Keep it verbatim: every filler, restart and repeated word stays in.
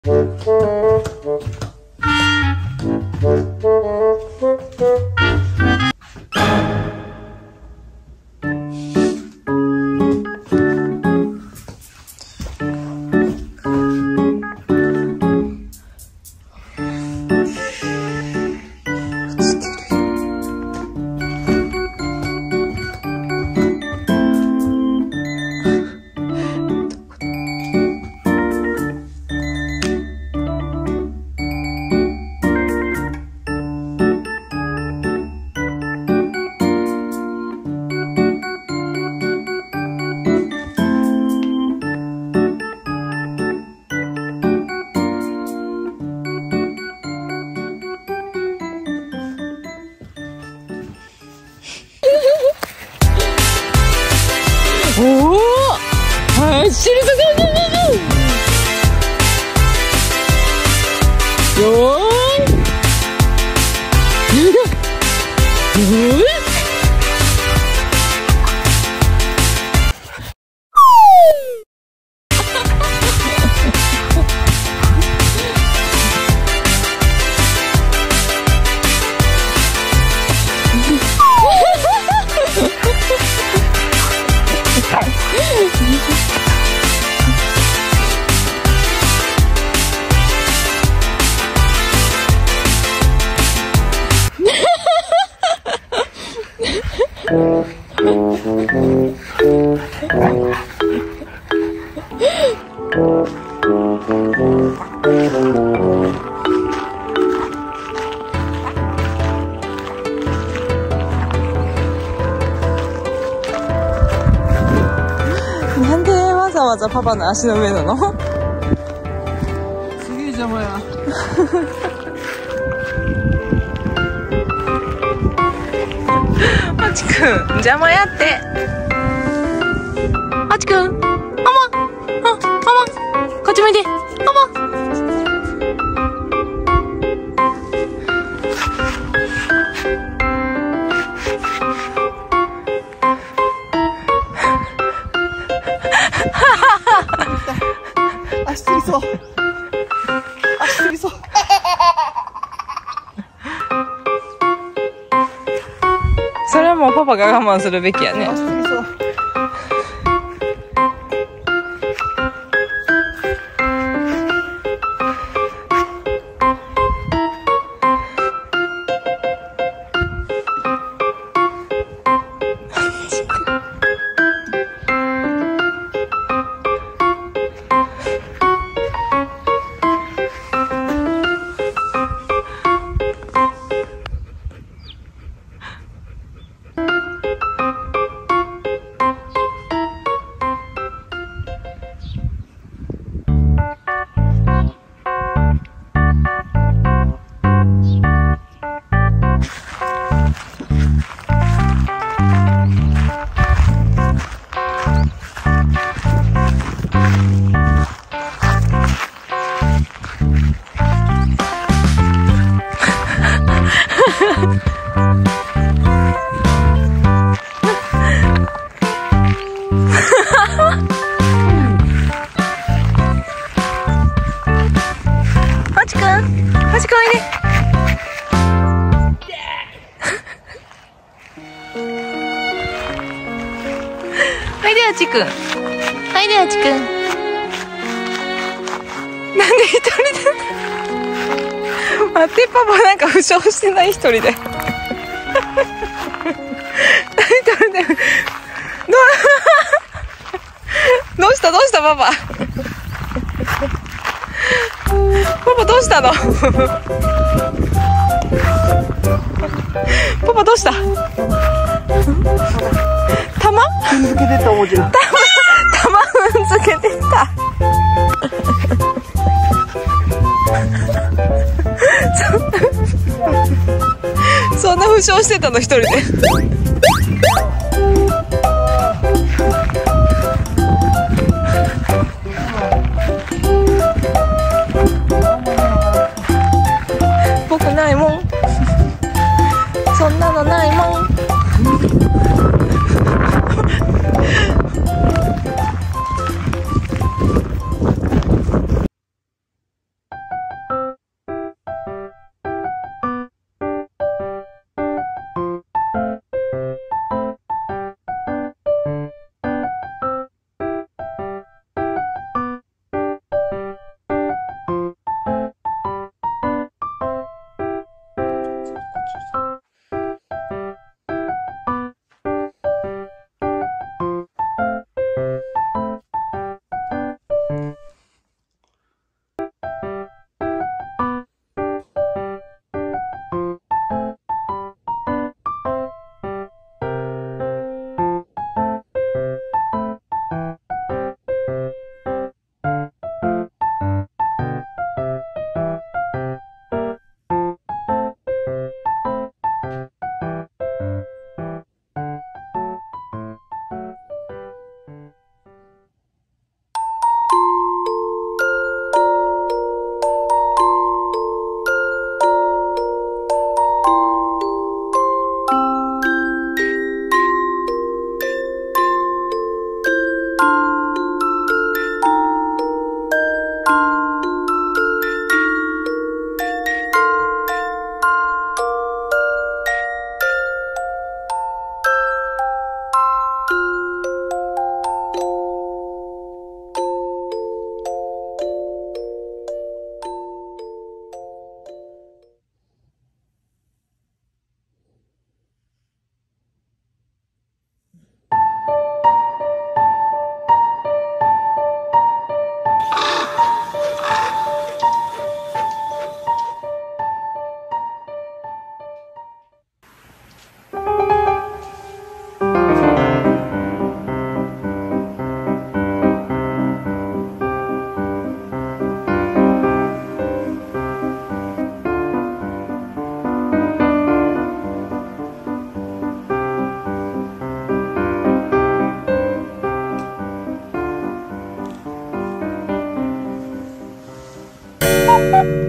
おお、走るぞ、よーい、よーい。なんでわざわざパパの足の上なの？ すげえ邪魔や。 あちくん邪魔やって。あちくん、あま、あ、あま、こっち向いて、あま。 足つりそう。足つりそう。 それはもうパパが我慢するべきやね。 足つりそう。 はちくん、はちくんおいで。おいではちくん、おいではちくん。なんで一人で待って、パパなんか負傷してない？一人で一人でどうどうしたどうしたパパパパどうしたのパパどうした？玉？ 踏んづけてった思うけど。 玉踏んづけてた。そんな負傷してたの一人で。僕ないもん。そんなのないもん。 ー